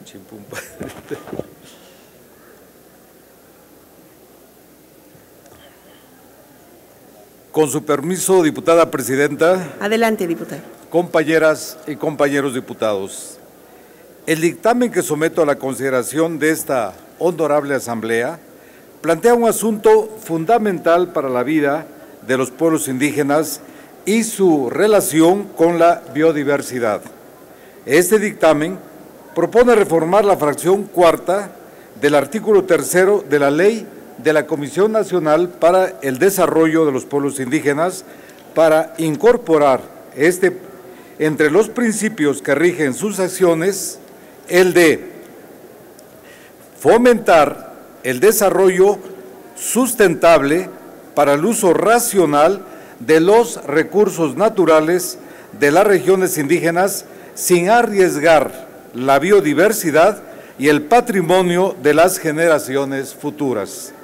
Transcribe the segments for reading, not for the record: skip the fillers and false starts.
Chimpumpa. Con su permiso, diputada presidenta. Adelante, diputada. Compañeras y compañeros diputados, el dictamen que someto a la consideración de esta honorable asamblea plantea un asunto fundamental para la vida de los pueblos indígenas y su relación con la biodiversidad. Este dictamen propone reformar la fracción cuarta del artículo 3 de la Ley de la Comisión Nacional para el Desarrollo de los Pueblos Indígenas para incorporar entre los principios que rigen sus acciones el de fomentar el desarrollo sustentable para el uso racional de los recursos naturales de las regiones indígenas sin arriesgar la biodiversidad y el patrimonio de las generaciones futuras.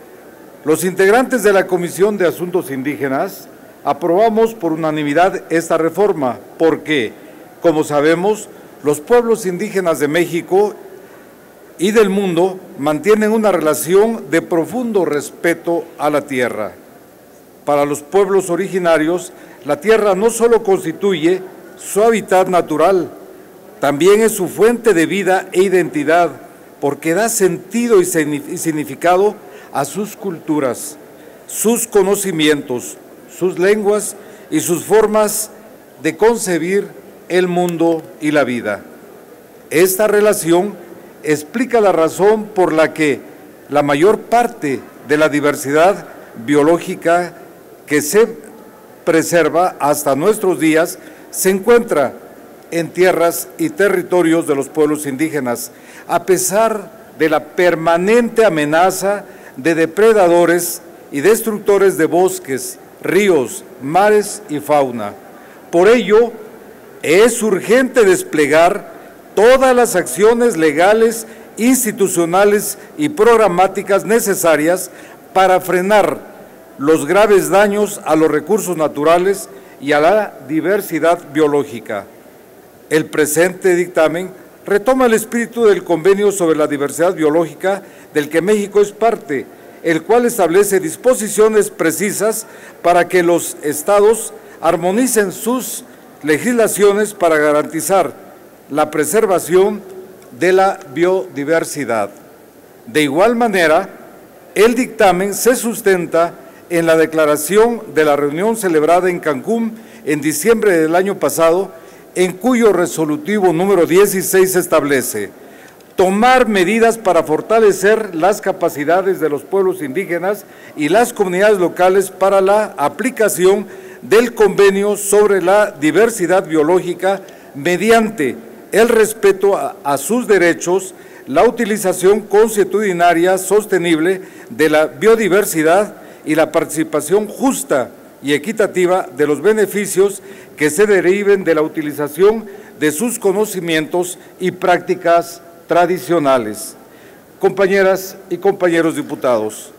Los integrantes de la Comisión de Asuntos Indígenas aprobamos por unanimidad esta reforma porque, como sabemos, los pueblos indígenas de México y del mundo mantienen una relación de profundo respeto a la tierra. Para los pueblos originarios, la tierra no solo constituye su hábitat natural, también es su fuente de vida e identidad, porque da sentido y significado a sus culturas, sus conocimientos, sus lenguas y sus formas de concebir el mundo y la vida. Esta relación explica la razón por la que la mayor parte de la diversidad biológica que se preserva hasta nuestros días se encuentra en tierras y territorios de los pueblos indígenas, a pesar de la permanente amenaza de depredadores y destructores de bosques, ríos, mares y fauna. Por ello, es urgente desplegar todas las acciones legales, institucionales y programáticas necesarias para frenar los graves daños a los recursos naturales y a la diversidad biológica. El presente dictamen retoma el espíritu del Convenio sobre la Diversidad Biológica del que México es parte, el cual establece disposiciones precisas para que los estados armonicen sus legislaciones para garantizar la preservación de la biodiversidad. De igual manera, el dictamen se sustenta en la declaración de la reunión celebrada en Cancún en diciembre del año pasado, en cuyo resolutivo número 16 establece tomar medidas para fortalecer las capacidades de los pueblos indígenas y las comunidades locales para la aplicación del convenio sobre la diversidad biológica mediante el respeto a sus derechos, la utilización consuetudinaria sostenible de la biodiversidad y la participación justa y equitativa de los beneficios que se deriven de la utilización de sus conocimientos y prácticas tradicionales. Compañeras y compañeros diputados,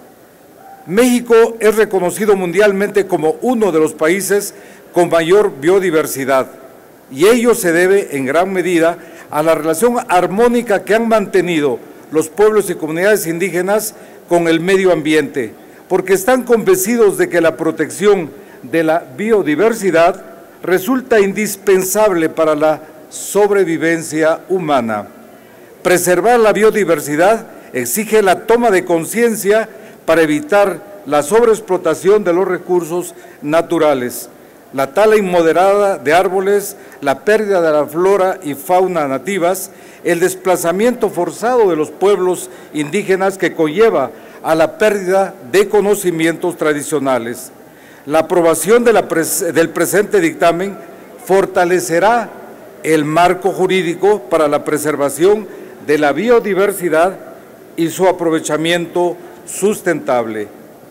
México es reconocido mundialmente como uno de los países con mayor biodiversidad y ello se debe en gran medida a la relación armónica que han mantenido los pueblos y comunidades indígenas con el medio ambiente, porque están convencidos de que la protección de la biodiversidad resulta indispensable para la sobrevivencia humana. Preservar la biodiversidad exige la toma de conciencia para evitar la sobreexplotación de los recursos naturales, la tala inmoderada de árboles, la pérdida de la flora y fauna nativas, el desplazamiento forzado de los pueblos indígenas que conlleva a la pérdida de conocimientos tradicionales. La aprobación del presente dictamen fortalecerá el marco jurídico para la preservación de la biodiversidad y su aprovechamiento sustentable.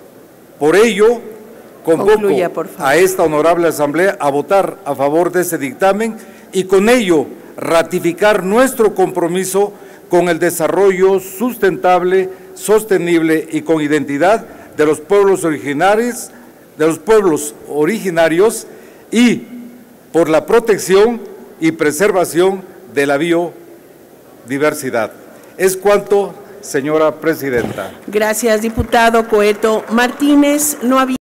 Por ello, convoco a esta honorable asamblea a votar a favor de este dictamen y con ello ratificar nuestro compromiso con el desarrollo sustentable, sostenible y con identidad de los pueblos originarios, y por la protección y preservación de la biodiversidad. diversidad. Es cuanto, señora presidenta. Gracias, diputado Coeto Martínez. No había